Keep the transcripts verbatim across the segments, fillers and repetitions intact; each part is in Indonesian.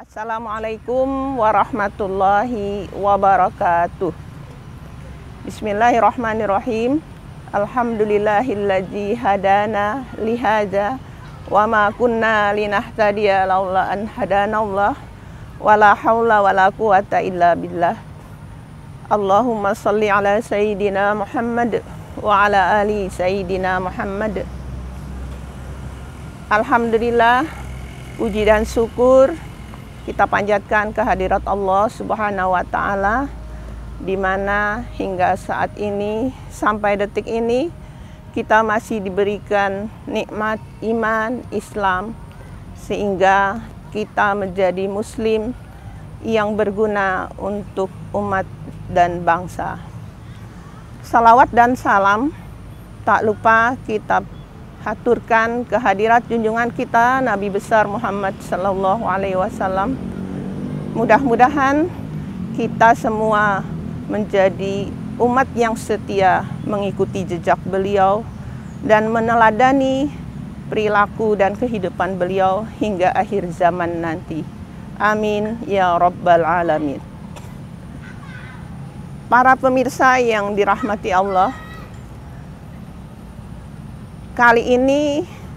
Assalamualaikum warahmatullahi wabarakatuh. Bismillahirrahmanirrahim. Alhamdulillahilladzi hadana lihada wa ma kunna linahtadiya laula an hadanallah wala haula wala quwata illa billah. Allahumma salli ala sayyidina Muhammad wa ala ali sayyidina Muhammad. Alhamdulillah, puji dan syukur kita panjatkan kehadirat Allah Subhanahu wa Ta'ala, di mana hingga saat ini sampai detik ini kita masih diberikan nikmat iman Islam, sehingga kita menjadi Muslim yang berguna untuk umat dan bangsa. Salawat dan salam tak lupa kita haturkan kehadirat junjungan kita Nabi besar Muhammad Sallallahu Alaihi Wasallam. Mudah-mudahan kita semua menjadi umat yang setia mengikuti jejak beliau dan meneladani perilaku dan kehidupan beliau hingga akhir zaman nanti. Amin ya Rabbal Alamin. Para pemirsa yang dirahmati Allah, kali ini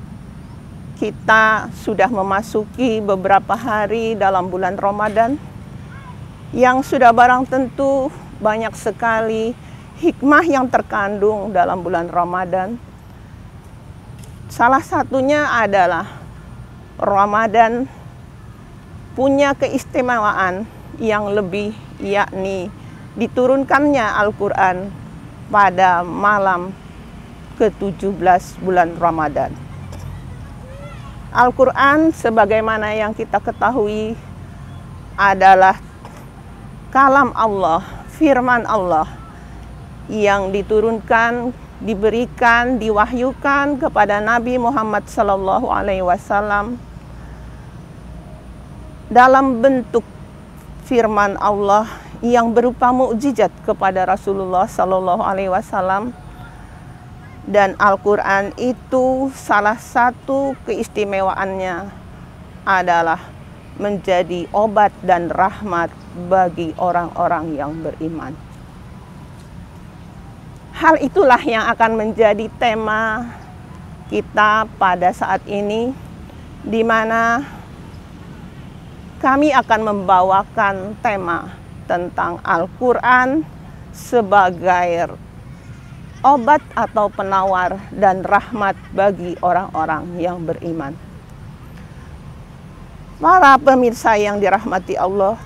kita sudah memasuki beberapa hari dalam bulan Ramadan yang sudah barang tentu banyak sekali hikmah yang terkandung dalam bulan Ramadan. Salah satunya adalah Ramadan punya keistimewaan yang lebih, yakni diturunkannya Al-Quran pada malam ke tujuh belas bulan Ramadan. Al-Quran sebagaimana yang kita ketahui adalah kalam Allah, firman Allah yang diturunkan, diberikan, diwahyukan kepada Nabi Muhammad Sallallahu Alaihi Wasallam dalam bentuk firman Allah yang berupa mukjizat kepada Rasulullah Sallallahu Alaihi Wasallam. Dan Al-Quran itu salah satu keistimewaannya adalah menjadi obat dan rahmat bagi orang-orang yang beriman. Hal itulah yang akan menjadi tema kita pada saat ini, di mana kami akan membawakan tema tentang Al-Quran sebagai obat atau penawar dan rahmat bagi orang-orang yang beriman. Para pemirsa yang dirahmati Allah,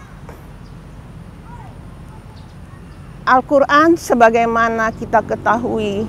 Al-Quran sebagaimana kita ketahui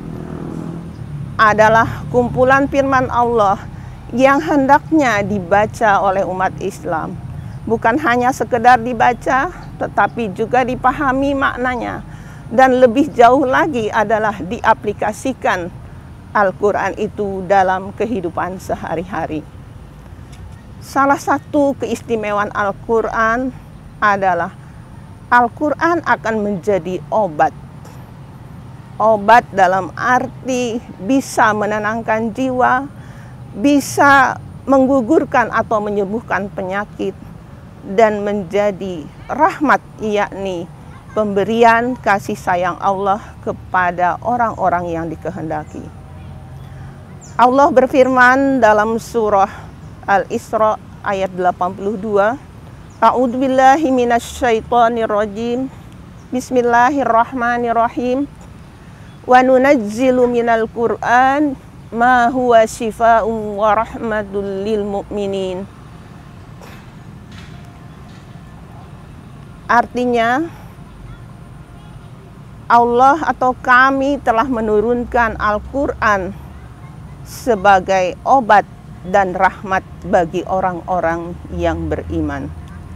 adalah kumpulan firman Allah yang hendaknya dibaca oleh umat Islam. Bukan hanya sekedar dibaca, tetapi juga dipahami maknanya. Dan lebih jauh lagi adalah diaplikasikan Al-Quran itu dalam kehidupan sehari-hari. Salah satu keistimewaan Al-Quran adalah Al-Quran akan menjadi obat. Obat dalam arti bisa menenangkan jiwa, bisa menggugurkan atau menyembuhkan penyakit, dan menjadi rahmat, yakni pemberian kasih sayang Allah kepada orang-orang yang dikehendaki. Allah berfirman dalam surah Al-Isra ayat delapan puluh dua, A'udzubillahi minasyaitonirrajim. Bismillahirrahmanirrahim. Wa nunazzilu minal Qur'an ma huwa shifaa'un wa rahmatul lil mu'minin. Artinya, Allah atau kami telah menurunkan Al-Quran sebagai obat dan rahmat bagi orang-orang yang beriman.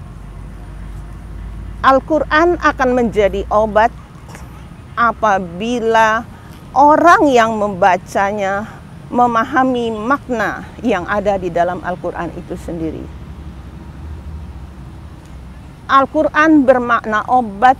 Al-Quran akan menjadi obat apabila orang yang membacanya memahami makna yang ada di dalam Al-Quran itu sendiri. Al-Quran bermakna obat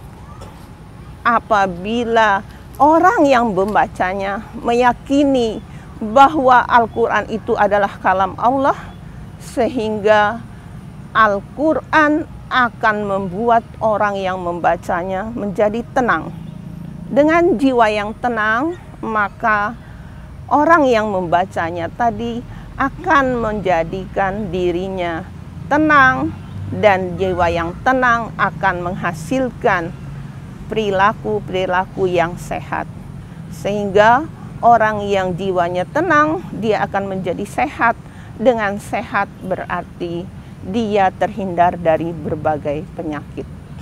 apabila orang yang membacanya meyakini bahwa Al-Quran itu adalah kalam Allah, sehingga Al-Quran akan membuat orang yang membacanya menjadi tenang. Dengan jiwa yang tenang, maka orang yang membacanya tadi akan menjadikan dirinya tenang, dan jiwa yang tenang akan menghasilkan perilaku-perilaku yang sehat. Sehingga orang yang jiwanya tenang, dia akan menjadi sehat. Dengan sehat berarti dia terhindar dari berbagai penyakit.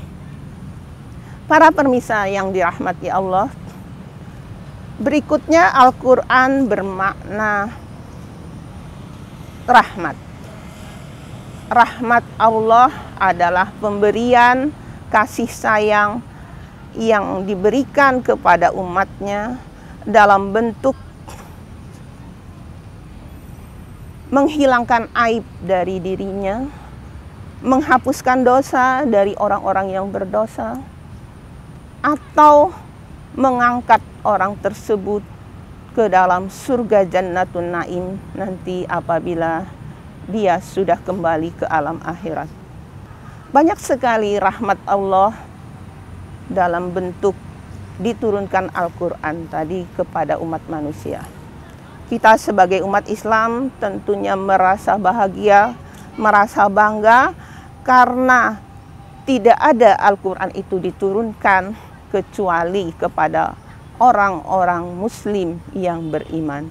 Para pemirsa yang dirahmati Allah, berikutnya Al-Quran bermakna rahmat. Rahmat Allah adalah pemberian kasih sayang yang diberikan kepada umatnya dalam bentuk menghilangkan aib dari dirinya, menghapuskan dosa dari orang-orang yang berdosa, atau mengangkat orang tersebut ke dalam surga Jannatun Naim nanti apabila dia sudah kembali ke alam akhirat. Banyak sekali rahmat Allah dalam bentuk diturunkan Al-Quran tadi kepada umat manusia. Kita sebagai umat Islam tentunya merasa bahagia, merasa bangga karena tidak ada Al-Quran itu diturunkan kecuali kepada orang-orang Muslim yang beriman.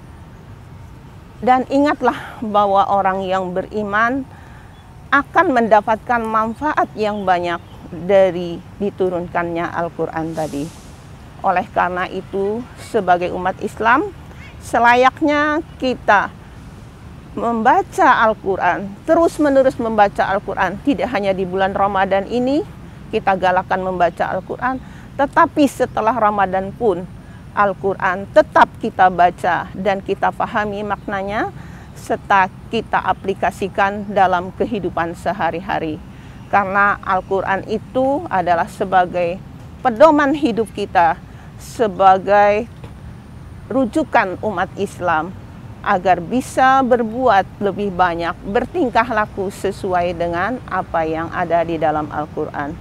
Dan ingatlah bahwa orang yang beriman akan mendapatkan manfaat yang banyak dari diturunkannya Al-Quran tadi. Oleh karena itu, sebagai umat Islam, selayaknya kita membaca Al-Quran, terus-menerus membaca Al-Quran. Tidak hanya di bulan Ramadan ini kita galakkan membaca Al-Quran, tetapi setelah Ramadan pun Al-Quran tetap kita baca dan kita pahami maknanya, serta kita aplikasikan dalam kehidupan sehari-hari. Karena Al-Quran itu adalah sebagai pedoman hidup kita, sebagai rujukan umat Islam agar bisa berbuat lebih banyak, bertingkah laku sesuai dengan apa yang ada di dalam Al-Quran.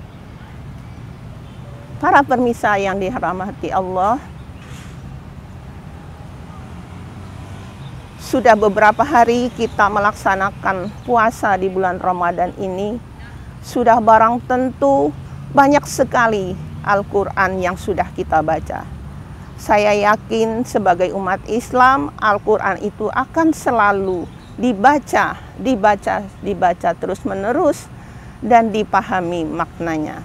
Para pemirsa yang dirahmati Allah, sudah beberapa hari kita melaksanakan puasa di bulan Ramadan ini. Sudah barang tentu banyak sekali Al-Quran yang sudah kita baca. Saya yakin sebagai umat Islam, Al-Quran itu akan selalu dibaca, dibaca, dibaca terus-menerus dan dipahami maknanya.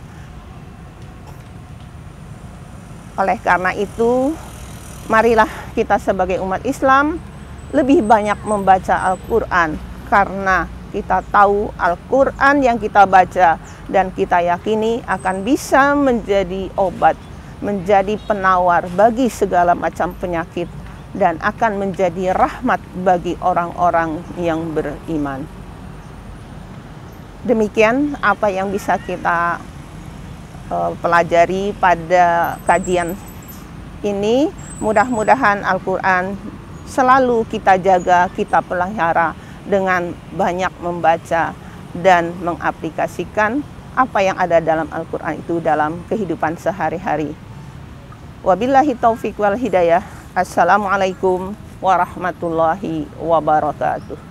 Oleh karena itu, marilah kita sebagai umat Islam lebih banyak membaca Al-Quran, karena kita tahu Al-Quran yang kita baca dan kita yakini akan bisa menjadi obat, menjadi penawar bagi segala macam penyakit, dan akan menjadi rahmat bagi orang-orang yang beriman. Demikian apa yang bisa kita uh, pelajari pada kajian ini. Mudah-mudahan Al-Quran selalu kita jaga, kita pelihara dengan banyak membaca dan mengaplikasikan apa yang ada dalam Al-Quran itu dalam kehidupan sehari-hari. Wabillahi taufiq wal hidayah. Assalamualaikum warahmatullahi wabarakatuh.